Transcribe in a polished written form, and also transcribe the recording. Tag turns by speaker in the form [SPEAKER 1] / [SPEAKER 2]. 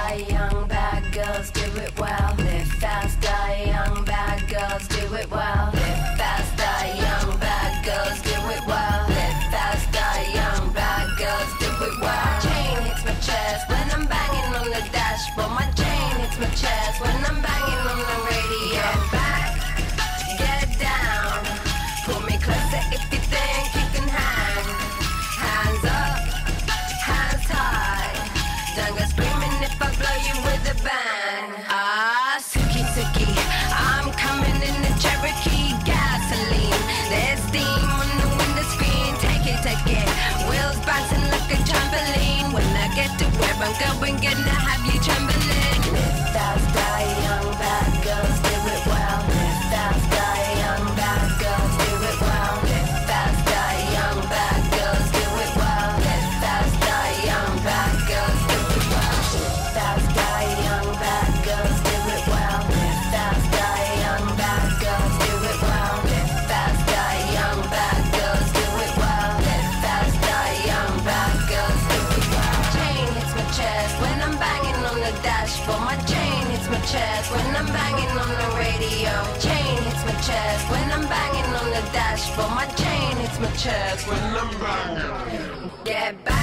[SPEAKER 1] die young, bad girls do it well. Live fast, die young, bad girls do it well. Live fast, die young, bad girls do it well. Live fast, die young, bad girls do it well. My chain hits my chest when I'm banging on the dashboard. My chain hits my chest when I'm banging on the radio. Get back, get down, pull me closer if you think you can hang. Hands up, hands high, don't go screaming if I blow you with a bang. Ah, Suki Suki, I'm coming in the Cherokee gasoline. There's steam on the window screen, take it, wheels bouncing like a trampoline. When I get to where I'm going, gonna have you trembling. Live fast, die young, bad girls do it well. Live fast, die young, bad girls do it well. Live fast, die young, bad girls do it well. Live fast, die young, bad girls do it well. Live fast, die young, bad girls do it well. Live fast, die young, bad girls do it well. Live fast, die young, bad girls do it well. Live fast, die young, bad girls do it well. Chain hits my chest when I'm banging on the dashboard. My chain hits my chest when I'm banging on the radio. Chain hits my chest when I'm banging on the dashboard. My chain hits my chest when I'm banging. Get back.